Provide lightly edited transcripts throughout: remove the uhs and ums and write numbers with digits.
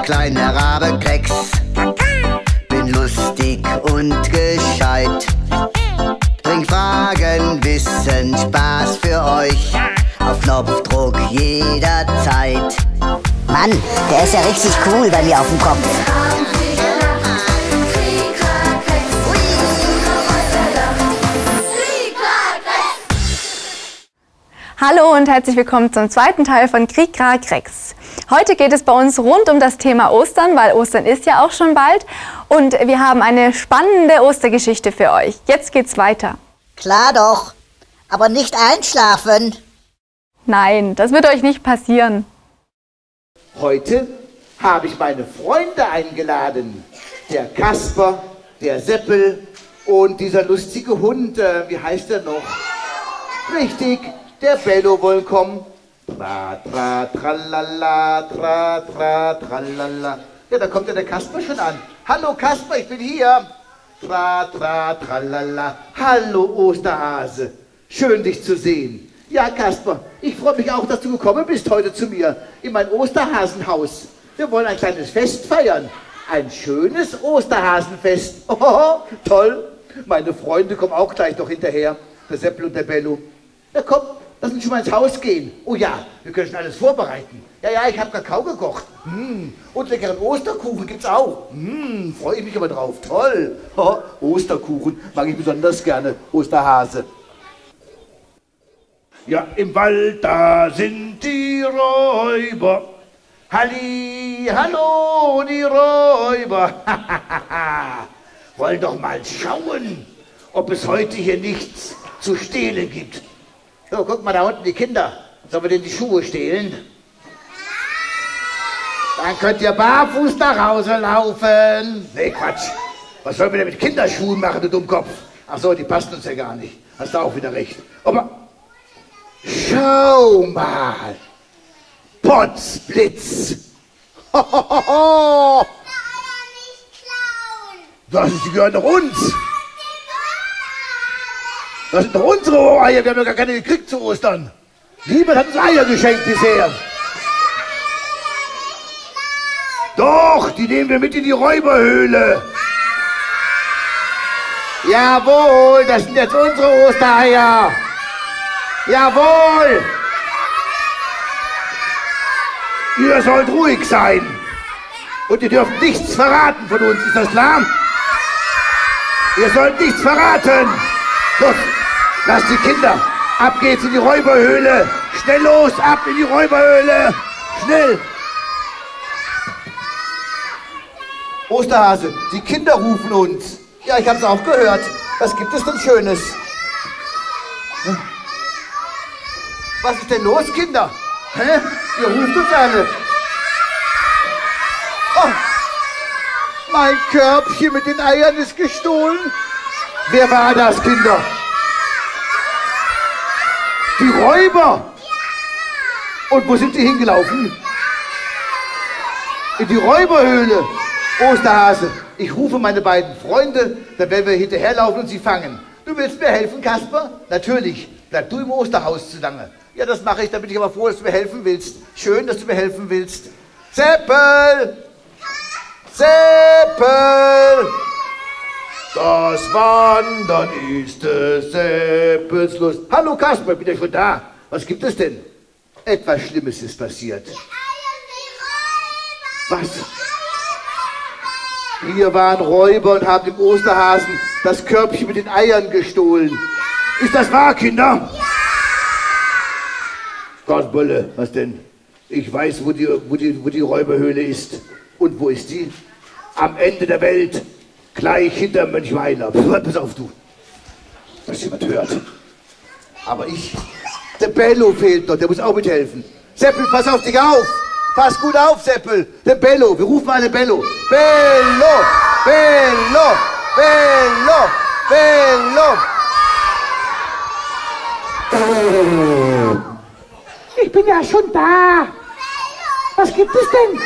kleiner Rabe Grex. Bin lustig und gescheit. Bring Fragen, Wissen, Spaß für euch. Auf Knopfdruck jederzeit. Mann, der ist ja richtig cool bei mir auf dem Kopf. Hallo und herzlich willkommen zum zweiten Teil von Krieg, Krak, Krex. Heute geht es bei uns rund um das Thema Ostern, weil Ostern ist ja auch schon bald. Und wir haben eine spannende Ostergeschichte für euch. Jetzt geht's weiter. Klar doch, aber nicht einschlafen. Nein, das wird euch nicht passieren. Heute habe ich meine Freunde eingeladen. Der Kasper, der Seppel und dieser lustige Hund, wie heißt er noch? Richtig, der Bello wollen kommen. Tra, tra, tralala, tra, tra, tralala. Ja, da kommt ja der Kasper schon an. Hallo Kasper, ich bin hier. Tra, tra, tralala. Hallo Osterhase. Schön, dich zu sehen. Ja, Kasper, ich freue mich auch, dass du gekommen bist heute zu mir in mein Osterhasenhaus. Wir wollen ein kleines Fest feiern. Ein schönes Osterhasenfest. Oh, toll. Meine Freunde kommen auch gleich noch hinterher. Der Seppel und der Bello. Ja, komm, lass uns schon mal ins Haus gehen. Oh ja, wir können schon alles vorbereiten. Ja, ich habe Kakao gekocht. Und leckeren Osterkuchen gibt's auch. Freue ich mich aber drauf. Toll. Oh, Osterkuchen mag ich besonders gerne. Osterhase. Ja, im Wald, da sind die Räuber. Halli, hallo, die Räuber. Wollen doch mal schauen, ob es heute hier nichts zu stehlen gibt. So, guck mal da unten, die Kinder. Sollen wir denen die Schuhe stehlen? Dann könnt ihr barfuß nach Hause laufen. Nee, Quatsch. Was sollen wir denn mit Kinderschuhen machen, du Dummkopf? Ach so, die passen uns ja gar nicht. Hast du auch wieder recht. Aber schau mal. Potzblitz. Hohoho. Die gehören doch uns. Das sind doch unsere Eier, wir haben doch gar keine gekriegt zu Ostern. Niemand hat uns Eier geschenkt bisher. Doch, die nehmen wir mit in die Räuberhöhle. Jawohl, das sind jetzt unsere Ostereier. Jawohl. Ihr sollt ruhig sein. Und ihr dürft nichts verraten von uns, ist das klar? Ihr sollt nichts verraten. Los, lasst die Kinder. Ab geht's in die Räuberhöhle. Schnell los, ab in die Räuberhöhle. Schnell. Osterhase, die Kinder rufen uns. Ja, ich hab's auch gehört. Was gibt es denn Schönes? Was ist denn los, Kinder? Hä? Ihr ruft uns alle. Oh, mein Körbchen mit den Eiern ist gestohlen. Wer war das, Kinder? Die Räuber. Und wo sind die hingelaufen? In die Räuberhöhle. Osterhase, ich rufe meine beiden Freunde, dann werden wir hinterherlaufen und sie fangen. Du willst mir helfen, Kasper? Natürlich. Bleib du im Osterhaus zu lange. Ja, das mache ich, da bin ich aber froh, dass du mir helfen willst. Schön, dass du mir helfen willst. Seppel! Seppel! Das Wandern ist des Seppels Lust. Hallo Kasper, bin ich schon da? Was gibt es denn? Etwas Schlimmes ist passiert. Was? Hier waren Räuber und haben dem Osterhasen das Körbchen mit den Eiern gestohlen. Ist das wahr, Kinder? Ja! Gott, was denn? Ich weiß, wo die Räuberhöhle ist. Und wo ist sie? Am Ende der Welt. Gleich hinter Mönchweiler. Pass auf, du. Dass jemand hört. Aber der Bello fehlt noch, der muss auch mithelfen. Seppel, pass auf dich auf. Pass gut auf, Seppel. Der Bello, wir rufen alle Bello. Bello, Bello, Bello, Bello. Ich bin ja schon da. Was gibt es denn?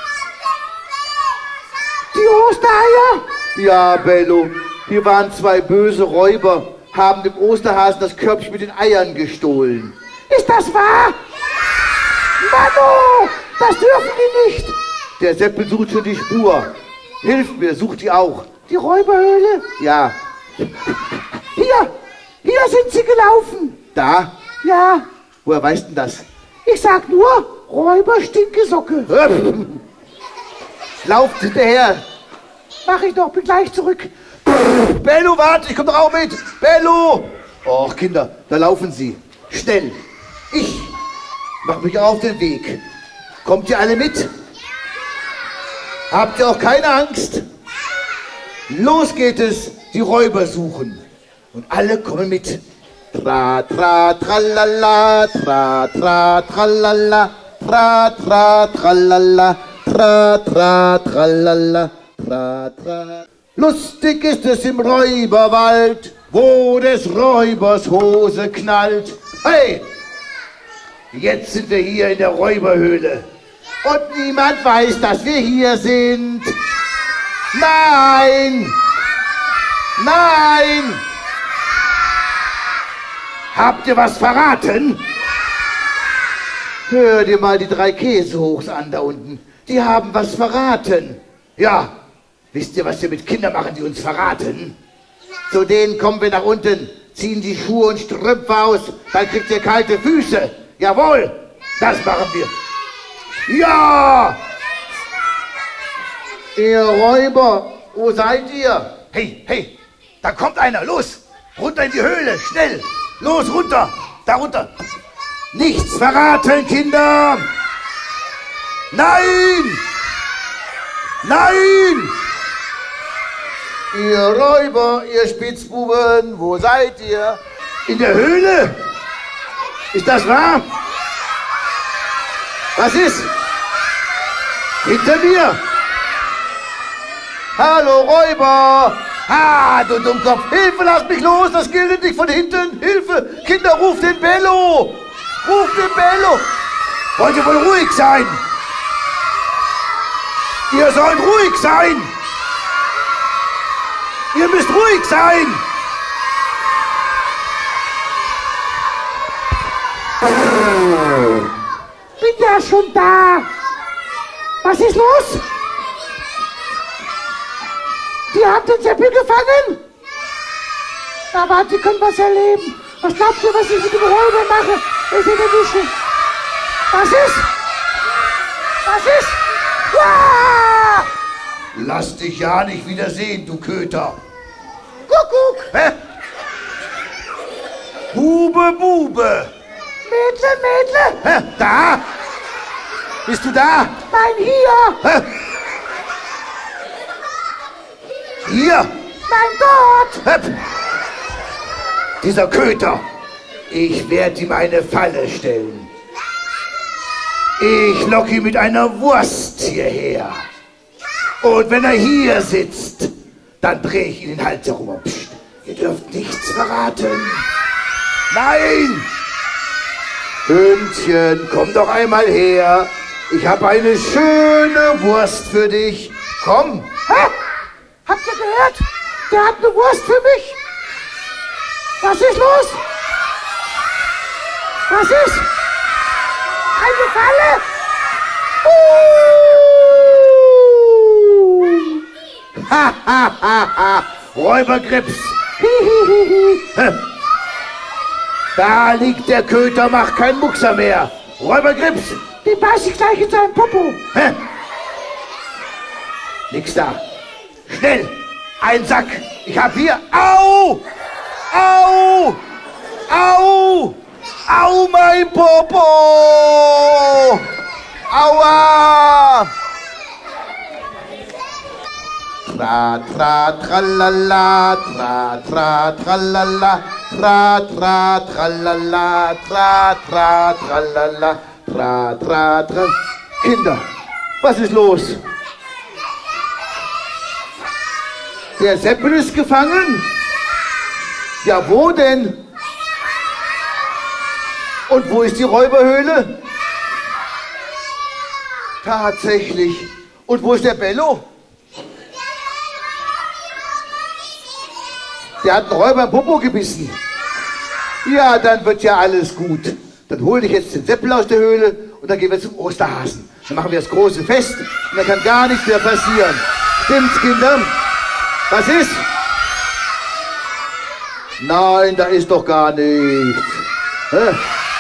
Die Ostereier? Ja, Bello, hier waren zwei böse Räuber, haben dem Osterhasen das Körbchen mit den Eiern gestohlen. Ist das wahr? Ja! Manu, das dürfen die nicht. Der Seppel sucht schon die Spur. Hilf mir, such die auch. Die Räuberhöhle? Ja. Hier sind sie gelaufen. Da? Ja. Woher weißt denn das? Ich sag nur, Räuber-Stinkesocke. Lauft hinterher. Mach ich doch, bin gleich zurück. Bello, warte, ich komm doch auch mit. Bello! Och, Kinder, da laufen sie. Schnell. Ich mach mich auf den Weg. Kommt ihr alle mit? Habt ihr auch keine Angst? Los geht es, die Räuber suchen. Und alle kommen mit. Tra, tra, tralala, tra, tra, tralala, tra, tra, tralala, tra, tra, tralala, tra, tra. Lustig ist es im Räuberwald, wo des Räubers Hose knallt. Hey, jetzt sind wir hier in der Räuberhöhle. Und niemand weiß, dass wir hier sind. Nein! Nein! Habt ihr was verraten? Hör dir mal die 3 Käsehochs an da unten. Die haben was verraten. Ja, wisst ihr, was wir mit Kindern machen, die uns verraten? Zu denen kommen wir nach unten, ziehen die Schuhe und Strümpfe aus, dann kriegt ihr kalte Füße. Jawohl, das machen wir. Ja! Ihr Räuber, wo seid ihr? Hey, hey, da kommt einer, los! Runter in die Höhle, schnell! Los, runter! Da runter! Nichts verraten, Kinder! Nein! Nein! Ihr Räuber, ihr Spitzbuben, wo seid ihr? In der Höhle? Ist das wahr? Was ist? Hinter mir! Hallo Räuber! Ah, du Dummkopf! Hilfe, lass mich los! Das gilt nicht von hinten! Hilfe! Kinder, ruft den Bello! Ruft den Bello! Wollt ihr wohl ruhig sein? Ihr sollt ruhig sein! Ihr müsst ruhig sein! Bin ja schon da! Was ist los? Die haben den Seppel gefangen? Na warte, die können was erleben. Was glaubt ihr, was ich mit dem Räuber mache? Ich will erwischen. Was ist? Was ist? Uah! Lass dich ja nicht wieder sehen, du Köter. Kuckuck. Hä? Bube, Bube. Mädle, Mädle. Hä? Da? Bist du da? Nein, hier. Hä? Hier? Mein Gott! Hep. Dieser Köter, ich werde ihm eine Falle stellen. Ich locke ihn mit einer Wurst hierher. Und wenn er hier sitzt, dann drehe ich ihn den Hals herum. Psst, ihr dürft nichts verraten. Nein! Hündchen, komm doch einmal her. Ich habe eine schöne Wurst für dich. Komm. Hä? Habt ihr gehört? Der hat eine Wurst für mich. Was ist los? Was ist? Eine Falle? Ha, ha, ha, ha. Räubergrips. Da liegt der Köter, macht keinen Muckser mehr. Räubergrips. Den beiß ich gleich in seinen Popo. Nix da. Schnell! Ein Sack! Ich hab hier... Au! Au! Au! Au, mein Popo! Aua! Tra, tra, tralala, tra, tra, tralala, tra, tra, tralala, tra, tra, tralala, tra, tra, tra. Kinder, was ist los? Der Seppel ist gefangen? Ja, wo denn? Und wo ist die Räuberhöhle? Tatsächlich. Und wo ist der Bello? Der hat einen Räuber im Popo gebissen. Ja, dann wird ja alles gut. Dann hole ich jetzt den Seppel aus der Höhle und dann gehen wir zum Osterhasen. Dann machen wir das große Fest und dann kann gar nichts mehr passieren. Stimmt's, Kinder? Was ist? Nein, da ist doch gar nichts. Hä?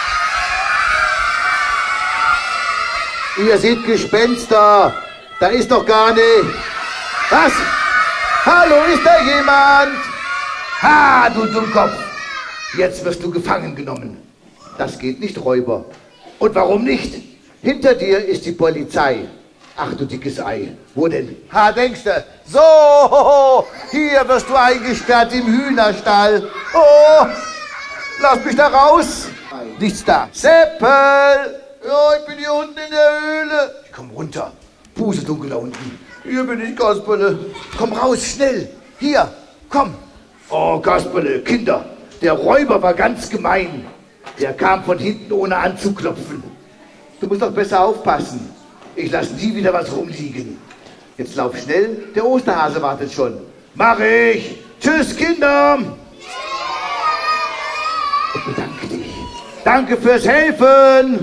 Ihr seht Gespenster. Da ist doch gar nichts. Was? Hallo, ist da jemand? Ha, du Dummkopf. Jetzt wirst du gefangen genommen. Das geht nicht, Räuber. Und warum nicht? Hinter dir ist die Polizei. Ach du dickes Ei. Wo denn? Ha, denkst du? So, hier wirst du eingesperrt im Hühnerstall. Oh, lass mich da raus. Nichts da. Seppel! Ja, ich bin hier unten in der Höhle. Ich komm runter. Buße dunkel da unten. Hier bin ich, Kasperle. Komm raus, schnell. Hier, komm. Oh, Kasperle, Kinder. Der Räuber war ganz gemein. Der kam von hinten, ohne anzuklopfen. Du musst doch besser aufpassen. Ich lasse nie wieder was rumliegen. Jetzt lauf schnell, der Osterhase wartet schon. Mach ich. Tschüss, Kinder. Und bedanke dich. Danke fürs Helfen.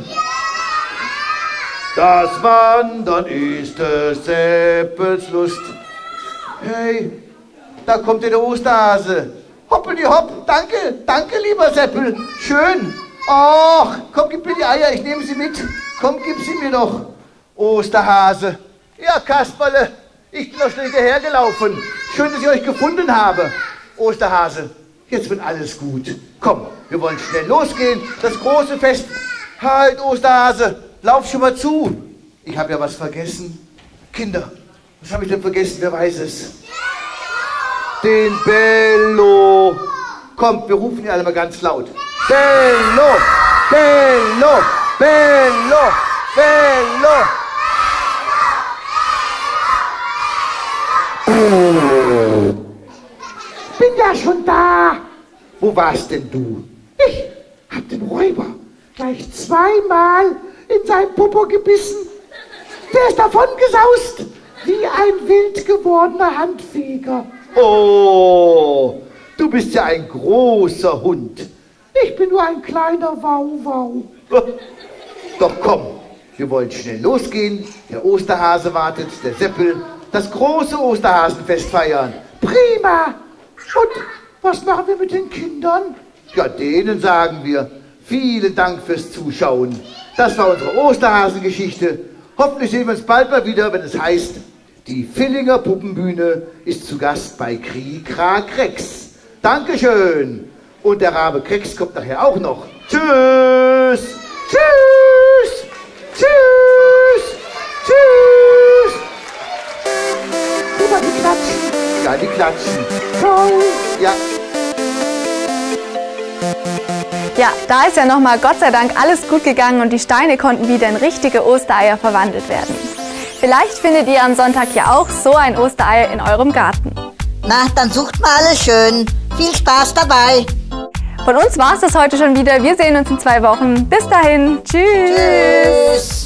Das Wandern ist des Seppels Lust. Hey, da kommt der Osterhase. Hoppeli hopp, danke, danke lieber Seppel. Schön. Ach, komm, gib mir die Eier, ich nehme sie mit. Komm, gib sie mir doch. Osterhase. Ja, Kasperle, ich bin doch schnell hinterhergelaufen. Schön, dass ich euch gefunden habe. Osterhase, jetzt wird alles gut. Komm, wir wollen schnell losgehen. Das große Fest. Halt, Osterhase, lauf schon mal zu. Ich habe ja was vergessen. Kinder, was habe ich denn vergessen? Wer weiß es? Den Bello. Kommt, wir rufen ihn alle mal ganz laut. Bello, Bello, Bello, Bello. Bin ja schon da. Wo warst denn du? Ich hab den Räuber gleich zweimal in sein Popo gebissen. Der ist davon gesaust, wie ein wild gewordener Handfeger. Oh, du bist ja ein großer Hund. Ich bin nur ein kleiner Wauwau. Doch komm, wir wollen schnell losgehen. Der Osterhase wartet, der Seppel. Das große Osterhasenfest feiern. Prima. Und was machen wir mit den Kindern? Ja, denen sagen wir, vielen Dank fürs Zuschauen. Das war unsere Osterhasengeschichte. Hoffentlich sehen wir uns bald mal wieder, wenn es heißt, die Villinger Puppenbühne ist zu Gast bei Kri-Kra Krex. Dankeschön. Und der Rabe Krex kommt nachher auch noch. Tschüss. Tschüss. Tschüss. Tschüss. Guck mal, die klatschen. Ja, die klatschen. Toll. Ja. Ja, da ist ja nochmal Gott sei Dank alles gut gegangen und die Steine konnten wieder in richtige Ostereier verwandelt werden. Vielleicht findet ihr am Sonntag ja auch so ein Osterei in eurem Garten. Na, dann sucht mal alles schön. Viel Spaß dabei. Von uns war es das heute schon wieder. Wir sehen uns in 2 Wochen. Bis dahin. Tschüss. Tschüss.